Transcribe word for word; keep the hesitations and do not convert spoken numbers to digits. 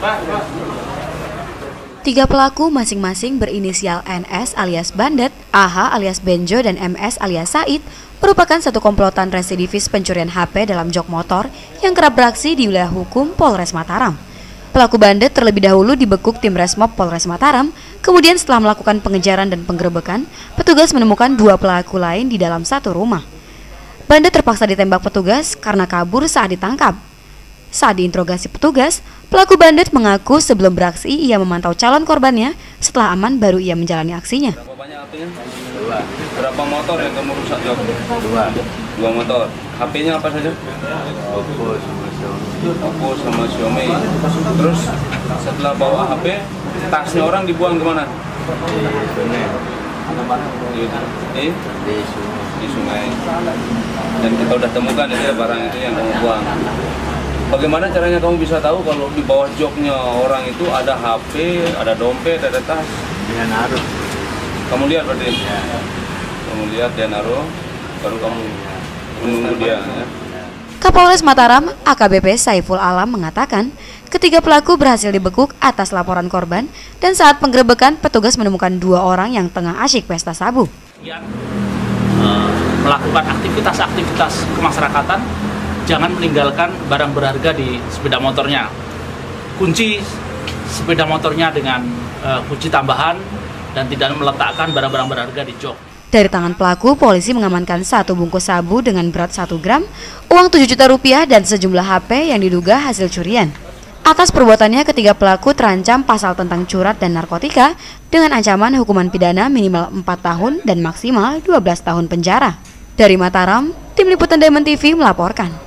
Tiga pelaku masing-masing berinisial N S alias Bandet, A H alias Benjo, dan M S alias Said merupakan satu komplotan residivis pencurian H P dalam jok motor yang kerap beraksi di wilayah hukum Polres Mataram. Pelaku Bandet terlebih dahulu dibekuk tim Resmob Polres Mataram, kemudian setelah melakukan pengejaran dan penggerebekan, petugas menemukan dua pelaku lain di dalam satu rumah. Bandet terpaksa ditembak petugas karena kabur saat ditangkap. Saat diinterogasi petugas, pelaku Bandet mengaku sebelum beraksi ia memantau calon korbannya, setelah aman baru ia menjalani aksinya. Berapa banyak H P-nya? Dua. Berapa motor yang kamu rusak, Jok? Dua. Dua motor. H P-nya apa saja? Oppo sama Xiaomi. Oppo sama Xiaomi. Terus setelah bawa H P, tasnya orang dibuang kemana? Di sungai. Di, di? Di sungai. Di sungai. Dan kita udah temukan itu ya, barang itu yang kamu buang. Bagaimana caranya kamu bisa tahu kalau di bawah joknya orang itu ada H P, ada dompet, ada tas? Dia naruh. Kamu lihat berarti? Ya. Kamu lihat dia naruh, baru kamu menunggu dia. Ya. Kapolres Mataram, A K B P Saiful Alam mengatakan, ketiga pelaku berhasil dibekuk atas laporan korban dan saat penggerebekan petugas menemukan dua orang yang tengah asyik pesta sabu. Yang uh, melakukan aktivitas-aktivitas kemasyarakatan, jangan meninggalkan barang berharga di sepeda motornya. Kunci sepeda motornya dengan uh, kunci tambahan dan tidak meletakkan barang-barang berharga di jok. Dari tangan pelaku, polisi mengamankan satu bungkus sabu dengan berat satu gram, uang tujuh juta rupiah dan sejumlah H P yang diduga hasil curian. Atas perbuatannya, ketiga pelaku terancam pasal tentang curat dan narkotika dengan ancaman hukuman pidana minimal empat tahun dan maksimal dua belas tahun penjara. Dari Mataram, Tim Liputan Diamond T V melaporkan.